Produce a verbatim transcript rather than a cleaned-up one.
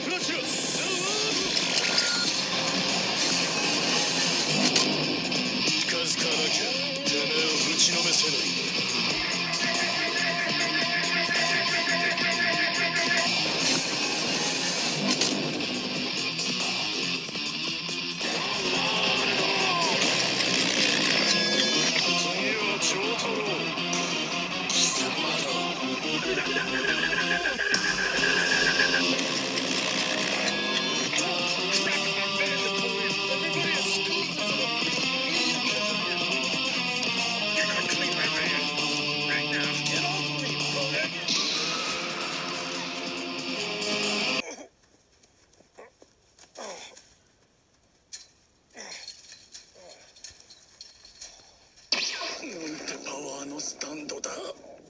プラチナ近づかなきゃてめえを打ちのめせない。なんてパワーのスタンドだ。